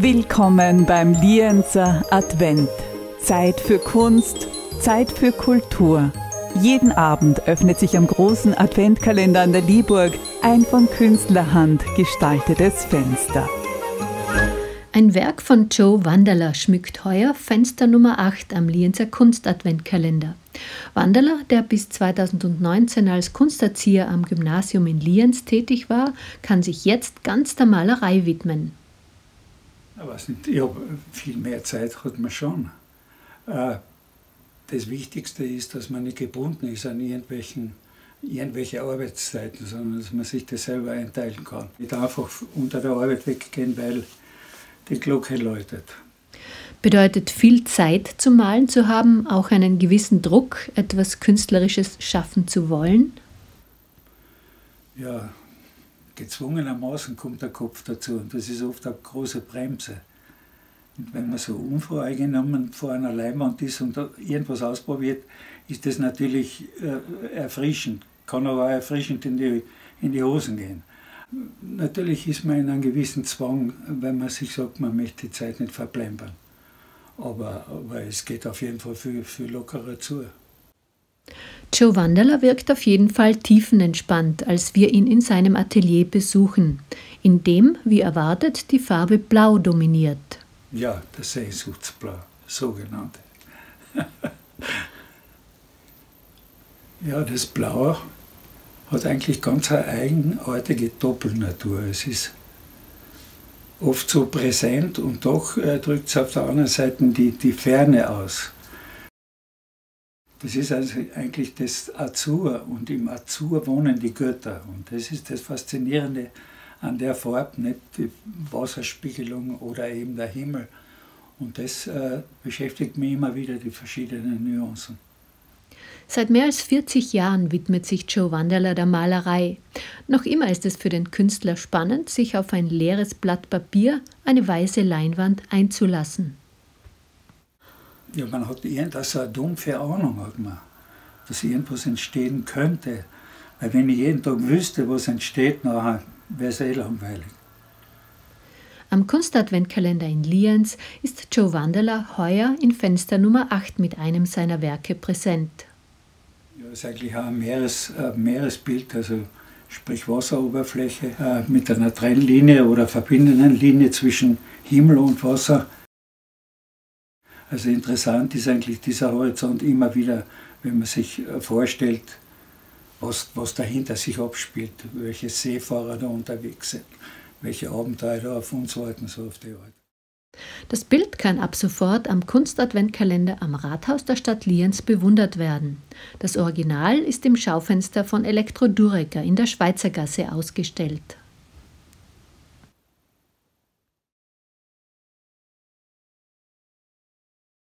Willkommen beim Lienzer Advent. Zeit für Kunst, Zeit für Kultur. Jeden Abend öffnet sich am großen Adventkalender an der Liburg ein von Künstlerhand gestaltetes Fenster. Ein Werk von Joe Wanderler schmückt heuer Fenster Nummer 8 am Lienzer Kunstadventkalender. Wanderler, der bis 2019 als Kunsterzieher am Gymnasium in Lienz tätig war, kann sich jetzt ganz der Malerei widmen. Ich weiß nicht, ja, viel mehr Zeit hat man schon. Das Wichtigste ist, dass man nicht gebunden ist an irgendwelche Arbeitszeiten, sondern dass man sich das selber einteilen kann. Nicht einfach unter der Arbeit weggehen, weil die Glocke läutet. Bedeutet viel Zeit zum Malen zu haben, auch einen gewissen Druck, etwas Künstlerisches schaffen zu wollen? Ja, gezwungenermaßen kommt der Kopf dazu und das ist oft eine große Bremse. Und wenn man so unvoreingenommen vor einer Leinwand ist und da irgendwas ausprobiert, ist das natürlich erfrischend, kann aber auch erfrischend in die Hosen gehen. Natürlich ist man in einem gewissen Zwang, wenn man sich sagt, man möchte die Zeit nicht verplempern. Aber es geht auf jeden Fall viel lockerer zu. Joe Wanderler wirkt auf jeden Fall tiefenentspannt, als wir ihn in seinem Atelier besuchen, in dem, wie erwartet, die Farbe Blau dominiert. Ja, das Sehnsuchtsblau, sogenannte. Ja, das Blau hat eigentlich ganz eine eigenartige Doppelnatur. Es ist oft so präsent und doch drückt es auf der anderen Seite die Ferne aus. Das ist also eigentlich das Azur und im Azur wohnen die Götter. Und das ist das Faszinierende an der Farbe, nicht die Wasserspiegelung oder eben der Himmel. Und das beschäftigt mich immer wieder, die verschiedenen Nuancen. Seit mehr als 40 Jahren widmet sich Joe Wanderler der Malerei. Noch immer ist es für den Künstler spannend, sich auf ein leeres Blatt Papier, eine weiße Leinwand einzulassen. Ja, man hat so eine dumpfe Ahnung, dass irgendwas entstehen könnte. Weil wenn ich jeden Tag wüsste, was entsteht, nachher wäre es langweilig. Am Kunstadventkalender in Lienz ist Joe Wanderler heuer in Fenster Nummer 8 mit einem seiner Werke präsent. Ja, das ist eigentlich auch ein Meeresbild, also sprich Wasseroberfläche mit einer Trennlinie oder verbindenden Linie zwischen Himmel und Wasser. Also interessant ist eigentlich dieser Horizont immer wieder, wenn man sich vorstellt, was dahinter sich abspielt, welche Seefahrer da unterwegs sind, welche Abenteuer da auf uns warten, so auf die Art. Das Bild kann ab sofort am Kunstadventkalender am Rathaus der Stadt Lienz bewundert werden. Das Original ist im Schaufenster von Elektro Dureker in der Schweizergasse ausgestellt.